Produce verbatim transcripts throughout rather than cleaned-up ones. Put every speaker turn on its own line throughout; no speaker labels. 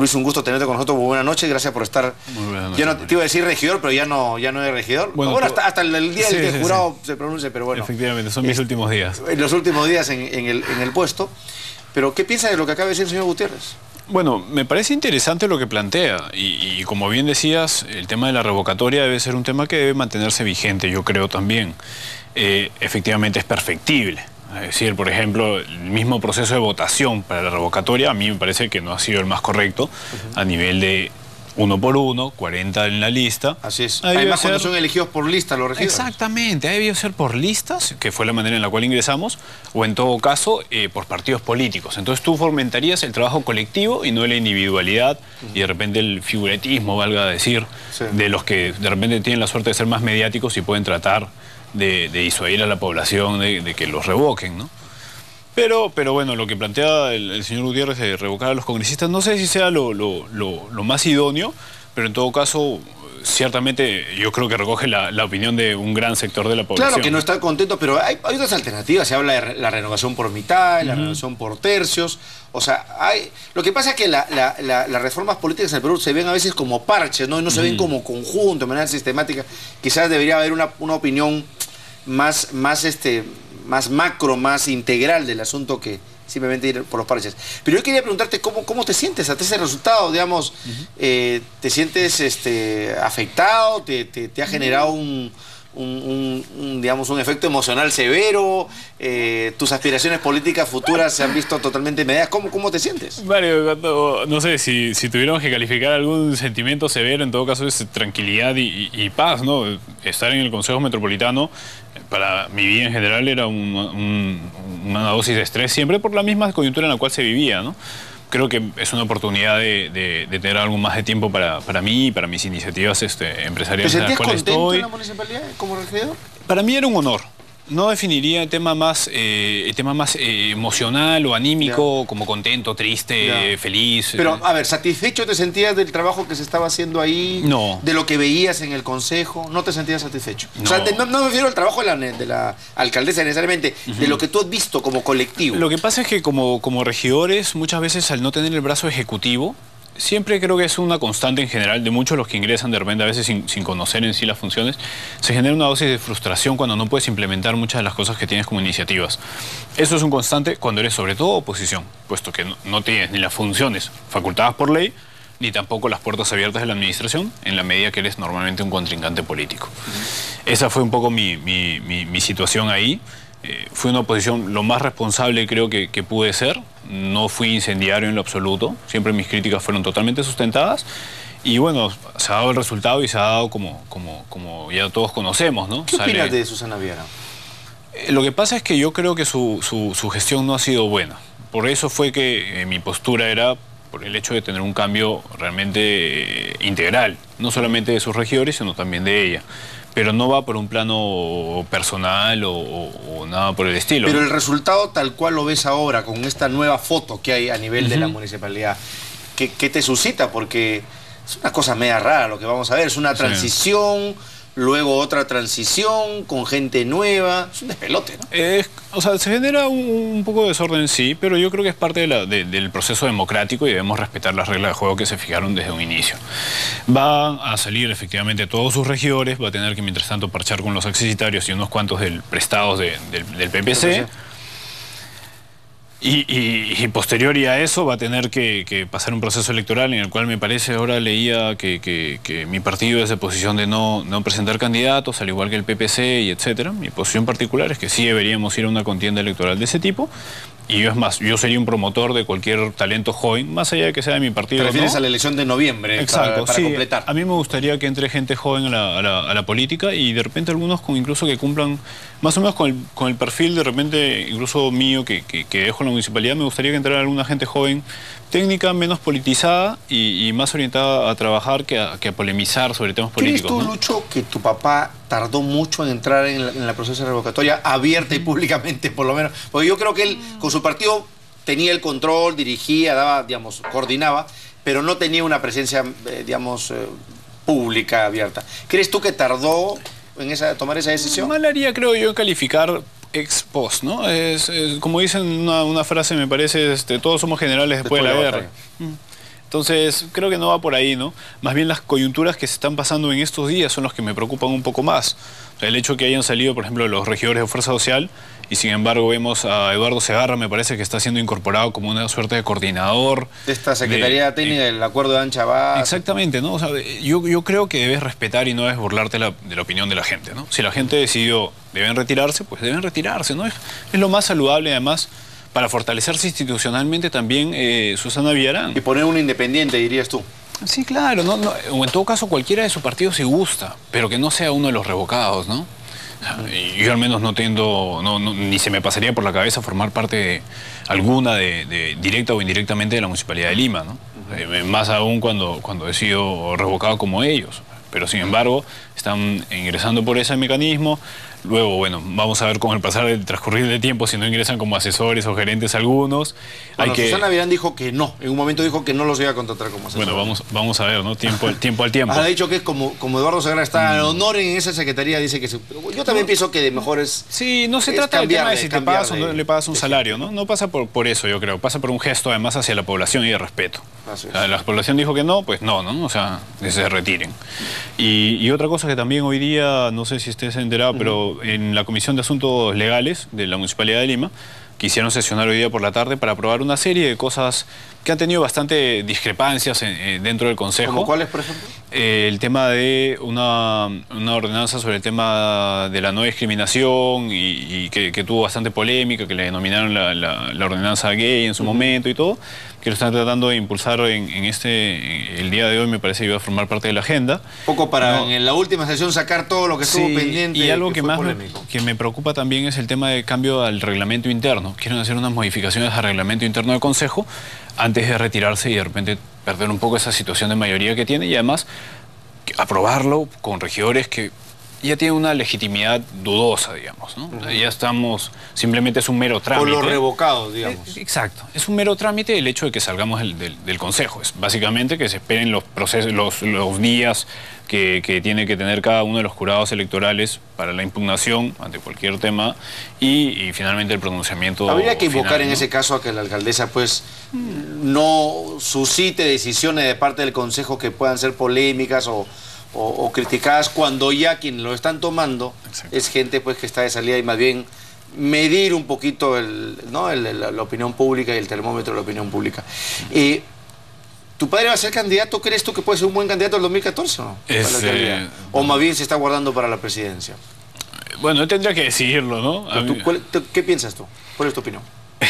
Luis, un gusto tenerte con nosotros. Muy buenas noches, gracias por estar.
Muy buenas noches.
Yo no te iba a decir regidor, pero ya no, ya no es regidor.
Bueno,
bueno
tú...
hasta, hasta el, el día
sí,
del
sí,
jurado
sí.
se pronuncia, pero bueno.
Efectivamente, son mis
eh,
últimos días.
En los últimos días en, en, el, en el puesto. Pero, ¿qué piensa de lo que acaba de decir el señor Gutiérrez?
Bueno, me parece interesante lo que plantea y, y como bien decías, el tema de la revocatoria debe ser un tema que debe mantenerse vigente, yo creo también. Eh, efectivamente es perfectible. Es decir, por ejemplo, el mismo proceso de votación para la revocatoria a mí me parece que no ha sido el más correcto uh-huh. a nivel de uno por uno, cuarenta en la lista.
Así es. Además, ser... cuando son elegidos por lista los regidores.
Exactamente, ha debido ser por listas, que fue la manera en la cual ingresamos, o en todo caso, eh, por partidos políticos. Entonces tú fomentarías el trabajo colectivo y no la individualidad uh-huh. y de repente el figuretismo, valga decir, sí. de los que de repente tienen la suerte de ser más mediáticos y pueden tratar de, de disuadir a la población de, de que los revoquen, ¿no? Pero, pero bueno, lo que plantea el, el señor Gutiérrez de revocar a los congresistas, no sé si sea lo, lo, lo, lo más idóneo, pero en todo caso, ciertamente yo creo que recoge la, la opinión de un gran sector de la población.
Claro que no está contento, pero hay, hay otras alternativas. Se habla de la renovación por mitad, la uh-huh. renovación por tercios. O sea, hay... lo que pasa es que la, la, la, las reformas políticas en el Perú se ven a veces como parches, ¿no? Y no se uh-huh. ven como conjunto, de manera sistemática. Quizás debería haber una, una opinión más, más este... más macro, más integral del asunto que simplemente ir por los parches. Pero yo quería preguntarte cómo, cómo te sientes ante ese resultado, digamos, uh-huh. eh, ¿te sientes este, afectado? ¿Te, te, te ha generado un, un, un, un, digamos, un efecto emocional severo? Eh, ¿Tus aspiraciones políticas futuras se han visto totalmente medidas? ¿Cómo, cómo te sientes?
Mario, no, no sé, si, si tuviéramos que calificar algún sentimiento severo, en todo caso es tranquilidad y, y, y paz, ¿no? Estar en el Consejo Metropolitano para mi vida en general era un, un, una dosis de estrés siempre por la misma coyuntura en la cual se vivía, ¿no? Creo que es una oportunidad de, de, de tener algo más de tiempo para, para mí y para mis iniciativas este, empresariales.
¿Te sentías
en las cuales
contento
estoy.
en la municipalidad como regidor?
Para mí era un honor. No definiría el tema más, eh, el tema más eh, emocional o anímico, yeah. como contento, triste, yeah. feliz.
Pero, a ver, ¿satisfecho te sentías del trabajo que se estaba haciendo ahí?
No.
¿De lo que veías en el consejo? ¿No te sentías satisfecho?
No.
O sea, no, no me refiero al trabajo de la, de la alcaldesa necesariamente, uh-huh. de lo que tú has visto como colectivo.
Lo que pasa es que como, como regidores, muchas veces al no tener el brazo ejecutivo, siempre creo que es una constante en general de muchos los que ingresan de repente, a veces sin, sin conocer en sí las funciones, se genera una dosis de frustración cuando no puedes implementar muchas de las cosas que tienes como iniciativas. Eso es un constante cuando eres sobre todo oposición, puesto que no, no tienes ni las funciones facultadas por ley, ni tampoco las puertas abiertas de la administración, en la medida que eres normalmente un contrincante político. Uh-huh. Esa fue un poco mi, mi, mi, mi situación ahí. Eh, fui una oposición lo más responsable creo que, que pude ser. No fui incendiario en lo absoluto. Siempre mis críticas fueron totalmente sustentadas. Y bueno, se ha dado el resultado y se ha dado como, como, como ya todos conocemos, ¿no?
¿Qué
Sale...
opinas de Susana Viera?
Eh, lo que pasa es que yo creo que su, su, su gestión no ha sido buena. Por eso fue que eh, mi postura era por el hecho de tener un cambio realmente eh, integral. No solamente de sus regidores, sino también de ella. Pero no va por un plano personal o, o, o nada por el estilo.
Pero
¿no?
el resultado tal cual lo ves ahora, con esta nueva foto que hay a nivel uh-huh. de la municipalidad, ¿qué, qué te suscita? Porque es una cosa media rara lo que vamos a ver. Es una transición, sí. luego otra transición con gente nueva. Es un despelote, ¿no?
Eh, o sea, se genera un, un poco de desorden, sí, pero yo creo que es parte de la, de, del proceso democrático y debemos respetar las reglas de juego que se fijaron desde un inicio. Van a salir efectivamente todos sus regidores, va a tener que mientras tanto parchar con los accesitarios y unos cuantos del, prestados de, del, del P P C. Y, y, y posterior a eso va a tener que, que pasar un proceso electoral en el cual me parece, ahora leía que, que, que mi partido es de posición de no, no presentar candidatos, al igual que el P P C y etcétera. Mi posición particular es que sí deberíamos ir a una contienda electoral de ese tipo. Y yo, es más, yo sería un promotor de cualquier talento joven, más allá de que sea de mi partido.
¿Te refieres
¿no?
a la elección de noviembre?
Exacto,
para, para
sí.
completar.
A mí me gustaría que entre gente joven a la, a la, a la política y de repente algunos con incluso que cumplan más o menos con el, con el perfil de repente incluso mío que, que, que dejo en la municipalidad. Me gustaría que entrara alguna gente joven, técnica, menos politizada y, y más orientada a trabajar que a, que a polemizar sobre temas políticos.
¿Crees tú,
¿no?
Lucho, que tu papá tardó mucho en entrar en la, en la proceso revocatoria abierta y públicamente, por lo menos? Porque yo creo que él, con su partido, tenía el control, dirigía, daba, digamos, coordinaba, pero no tenía una presencia, eh, digamos, eh, pública, abierta. ¿Crees tú que tardó en esa, tomar esa decisión?
Mal haría, creo yo, en calificar ex post, ¿no? Es, es, como dicen una, una frase, me parece, este, todos somos generales después, después de la, la guerra. Mm. Entonces, creo que no va por ahí, ¿no? Más bien las coyunturas que se están pasando en estos días son los que me preocupan un poco más. O sea, el hecho que hayan salido, por ejemplo, los regidores de Fuerza Social y sin embargo vemos a Eduardo Segarra, me parece que está siendo incorporado como una suerte de coordinador.
De esta Secretaría de, Técnica del Acuerdo de Ancha Base.
Exactamente, ¿no? O sea, yo, yo creo que debes respetar y no debes burlarte la, de la opinión de la gente, ¿no? Si la gente decidió, deben retirarse, pues deben retirarse, ¿no? Es, es lo más saludable, además, para fortalecerse institucionalmente también eh, Susana Villarán.
Y poner un independiente, dirías tú.
Sí, claro, no, no, o en todo caso cualquiera de su partido si gusta, pero que no sea uno de los revocados, ¿no? Y yo al menos no tengo, no, no, ni se me pasaría por la cabeza formar parte de alguna, de, de, directa o indirectamente, de la Municipalidad de Lima, ¿no? Uh-huh. eh, más aún cuando, cuando he sido revocado como ellos. Pero sin embargo, están ingresando por ese mecanismo. Luego, bueno, vamos a ver con el pasar del transcurrir del tiempo si no ingresan como asesores o gerentes algunos.
Bueno,
Hay que...
Susana Villarán dijo que no, en un momento dijo que no los iba a contratar como asesores.
Bueno, vamos, vamos a ver, ¿no? Tiempo, tiempo al tiempo.
Ha dicho que es como, como Eduardo Segarra está en honor en esa secretaría, dice que... Se... Yo también no, pienso que de mejor es...
Sí, no se trata del tema de si te pagas o no le pagas un
de
salario, ¿no? No pasa por, por eso, yo creo. Pasa por un gesto, además, hacia la población y de respeto.
Así es.
O sea, la población dijo que no, pues no, ¿no? O sea, que se retiren. Y, y otra cosa que también hoy día, no sé si estés enterado, uh-huh. pero en la Comisión de Asuntos Legales de la Municipalidad de Lima quisieron sesionar hoy día por la tarde para aprobar una serie de cosas que han tenido bastante discrepancias en, en, dentro del Consejo.
¿Cómo cuáles, por ejemplo?
Eh, el tema de una, una ordenanza sobre el tema de la no discriminación y, y que, que tuvo bastante polémica, que le denominaron la, la, la ordenanza gay en su uh-huh. momento y todo, que lo están tratando de impulsar en, en este, el día de hoy me parece que iba a formar parte de la agenda.
Poco para no, en la última sesión sacar todo lo que estuvo
sí,
pendiente.
Y algo que,
que
más me, que me preocupa también es el tema de cambio al reglamento interno. Quieren hacer unas modificaciones al reglamento interno del Consejo antes de retirarse y de repente perder un poco esa situación de mayoría que tiene y además aprobarlo con regidores que ya tienen una legitimidad dudosa, digamos, ¿no? Uh-huh. Ya estamos, simplemente es un mero trámite.
Por los revocados, digamos.
Exacto, es un mero trámite el hecho de que salgamos del, del, del Consejo. Es básicamente que se esperen los procesos, los, los días que, que tiene que tener cada uno de los jurados electorales para la impugnación ante cualquier tema y, y finalmente el pronunciamiento.
Habría que invocar
final,
en
¿no?
ese caso a que la alcaldesa pues mm. no suscite decisiones de parte del Consejo que puedan ser polémicas o O, o criticadas cuando ya quien lo están tomando Exacto. es gente pues que está de salida y más bien medir un poquito el, ¿no? el, el, la opinión pública y el termómetro de la opinión pública. Eh, ¿Tu padre va a ser candidato? ¿Crees tú que puede ser un buen candidato en el dos mil catorce o no?
Es, eh,
¿O más bien se está guardando para la presidencia?
Bueno, yo tendría que decidirlo, ¿no?
¿Tú, cuál, te, ¿Qué piensas tú? ¿Cuál es tu opinión?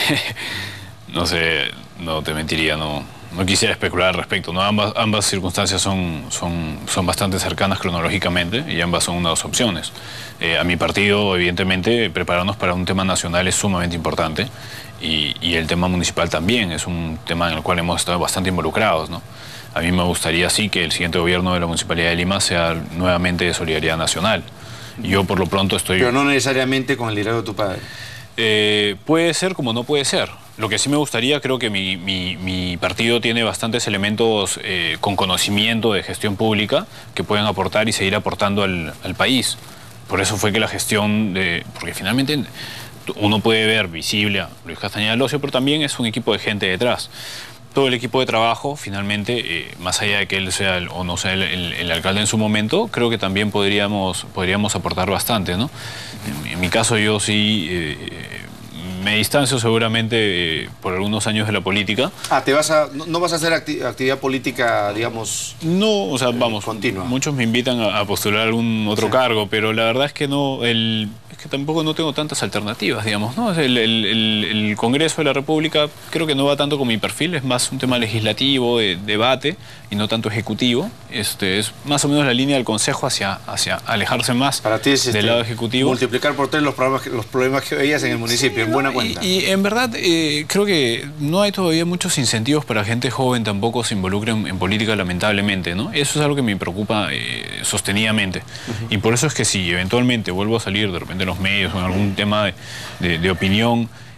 No sé, no te mentiría, no, no quisiera especular al respecto, ¿no? Ambas, ambas circunstancias son, son, son bastante cercanas cronológicamente y ambas son unas opciones. Eh, a mi partido, evidentemente, prepararnos para un tema nacional es sumamente importante y, y el tema municipal también es un tema en el cual hemos estado bastante involucrados, ¿no? A mí me gustaría sí que el siguiente gobierno de la Municipalidad de Lima sea nuevamente de solidaridad nacional. Yo por lo pronto estoy...
Pero no necesariamente con el liderazgo de tu padre.
Eh, puede ser como no puede ser. Lo que sí me gustaría, creo que mi, mi, mi partido tiene bastantes elementos eh, con conocimiento de gestión pública que pueden aportar y seguir aportando al, al país. Por eso fue que la gestión de... Porque finalmente uno puede ver visible a Luis Castañeda Locio, pero también es un equipo de gente detrás. Todo el equipo de trabajo, finalmente, eh, más allá de que él sea el, o no sea el, el, el alcalde en su momento, creo que también podríamos, podríamos aportar bastante, ¿no? En, en mi caso yo sí eh, me distancio seguramente eh, por algunos años de la política.
Ah, ¿te vas a, no, no vas a hacer acti actividad política, digamos,
no, o sea, vamos,
continua?
Muchos me invitan a, a postular algún otro sí. cargo, pero la verdad es que no, el... que tampoco no tengo tantas alternativas, digamos, ¿no? El, el, el, el Congreso de la República creo que no va tanto con mi perfil, es más un tema legislativo, de debate, y no tanto ejecutivo. Este, es más o menos la línea del Consejo hacia, hacia alejarse más
Para ti es,
del
este,
lado ejecutivo.
Multiplicar por tres los problemas que, los problemas que veías en el municipio, sí, en buena
no,
cuenta.
Y, y en verdad eh, creo que no hay todavía muchos incentivos para gente joven tampoco se involucre en, en política, lamentablemente, ¿no? Eso es algo que me preocupa eh, sostenidamente. Uh-huh. Y por eso es que si eventualmente vuelvo a salir de repente en los medios o en algún tema de, de, de opinión,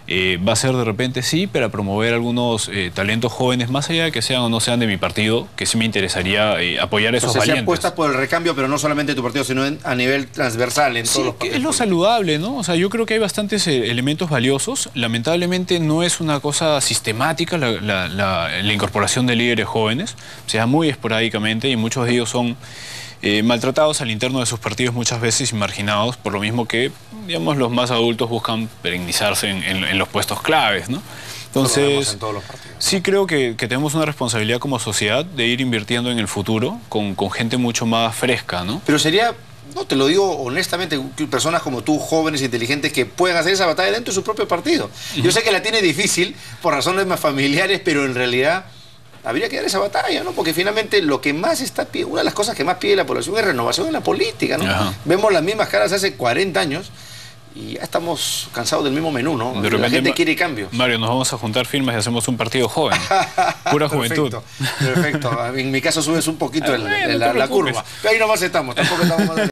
eh, va a ser de repente sí para promover algunos eh, talentos jóvenes, más allá de que sean o no sean de mi partido, que sí me interesaría eh, apoyar a esos
o sea,
valientes.
Si apuestas por el recambio, pero no solamente tu partido, sino en, a nivel transversal en
sí,
todos los partidos.
Es lo saludable, ¿no? O sea, yo creo que hay bastantes eh, elementos valiosos. Lamentablemente no es una cosa sistemática la, la, la, la incorporación de líderes jóvenes, o sea, muy esporádicamente, y muchos de ellos son Eh, maltratados al interno de sus partidos muchas veces y marginados, por lo mismo que, digamos, los más adultos buscan perennizarse en, en, en los puestos claves, ¿no? Entonces,
en todos los partidos, ¿no?
Sí creo que, que tenemos una responsabilidad como sociedad de ir invirtiendo en el futuro con, con gente mucho más fresca, ¿no?
Pero sería, no te lo digo honestamente, personas como tú, jóvenes, inteligentes, que puedan hacer esa batalla dentro de su propio partido. Uh-huh. Yo sé que la tiene difícil por razones más familiares, pero en realidad habría que dar esa batalla, ¿no? Porque finalmente lo que más está, una de las cosas que más pide la población es renovación en la política, ¿no? Ajá. Vemos las mismas caras hace cuarenta años y ya estamos cansados del mismo menú, ¿no? De la gente quiere cambio.
Mario, nos vamos a juntar firmas y hacemos un partido joven. Pura juventud.
Perfecto, perfecto. En mi caso subes un poquito el, el, no la, la curva. Ahí nomás estamos, tampoco estamos...